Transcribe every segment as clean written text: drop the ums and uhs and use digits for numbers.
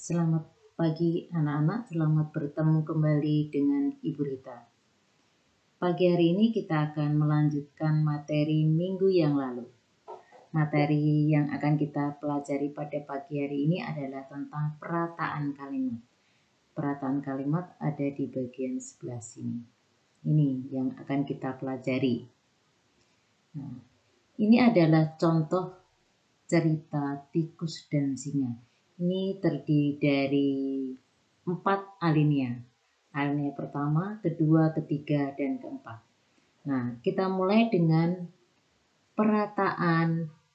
Selamat pagi anak-anak, selamat bertemu kembali dengan Ibu Rita. Pagi hari ini kita akan melanjutkan materi minggu yang lalu. Materi yang akan kita pelajari pada pagi hari ini adalah tentang perataan kalimat. Perataan kalimat ada di bagian sebelah sini. Ini yang akan kita pelajari. Nah, ini adalah contoh cerita tikus dan singa. Ini terdiri dari 4 alinea. Alinea pertama, kedua, ketiga, dan keempat. Nah, kita mulai dengan perataan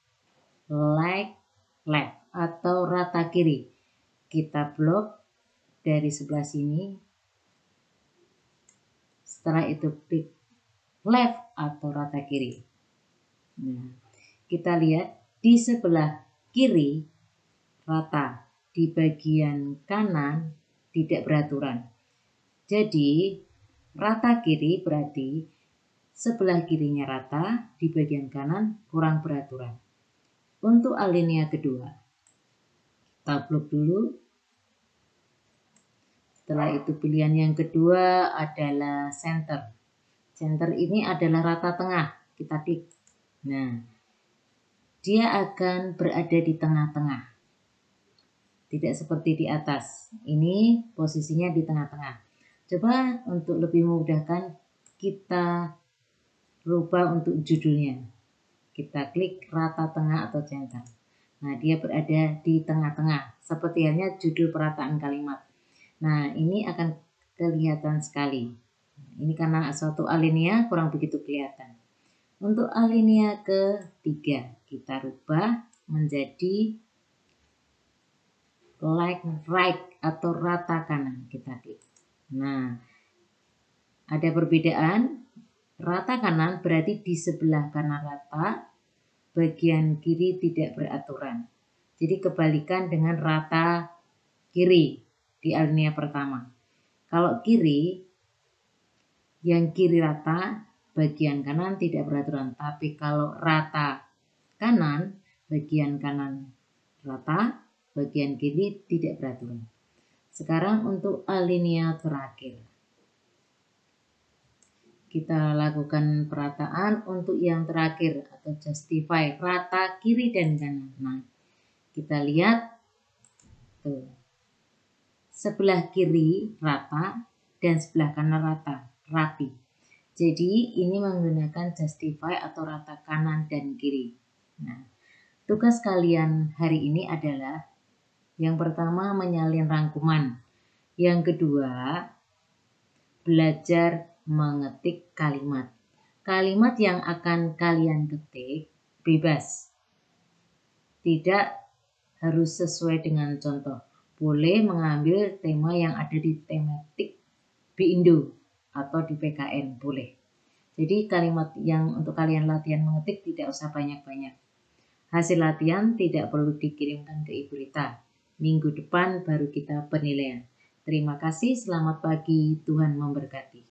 left atau rata kiri. Kita blok dari sebelah sini. Setelah itu klik left atau rata kiri. Nah, kita lihat di sebelah kiri rata, di bagian kanan tidak beraturan. Jadi rata kiri berarti sebelah kirinya rata, di bagian kanan kurang beraturan. Untuk alinea kedua, kita blok dulu. Setelah itu pilihan yang kedua adalah center. Center ini adalah rata tengah, kita klik. Nah, dia akan berada di tengah-tengah. Tidak seperti di atas. Ini posisinya di tengah-tengah. Coba untuk lebih memudahkan kita rubah untuk judulnya. Kita klik rata tengah atau center. Nah, dia berada di tengah-tengah. Seperti halnya judul perataan kalimat. Nah, ini akan kelihatan sekali. Ini karena suatu alinea kurang begitu kelihatan. Untuk alinea ketiga, kita rubah menjadi right atau rata kanan, kita klik. Nah, ada perbedaan. Rata kanan berarti di sebelah kanan rata, bagian kiri tidak beraturan. Jadi kebalikan dengan rata kiri di alinea pertama. Kalau kiri, yang kiri rata, bagian kanan tidak beraturan. Tapi kalau rata kanan, bagian kanan rata, bagian kiri tidak beraturan. Sekarang untuk alinea terakhir. Kita lakukan perataan untuk yang terakhir atau justify rata kiri dan kanan. Nah, kita lihat tuh. Sebelah kiri rata dan sebelah kanan rata, rapi. Jadi ini menggunakan justify atau rata kanan dan kiri. Nah, tugas kalian hari ini adalah yang pertama menyalin rangkuman. Yang kedua, belajar mengetik kalimat. Kalimat yang akan kalian ketik bebas. Tidak harus sesuai dengan contoh. Boleh mengambil tema yang ada di tematik BINDO atau di PKN, boleh. Jadi kalimat yang untuk kalian latihan mengetik tidak usah banyak-banyak. Hasil latihan tidak perlu dikirimkan ke Ibu Rita. Minggu depan baru kita penilaian. Terima kasih, selamat pagi, Tuhan memberkati.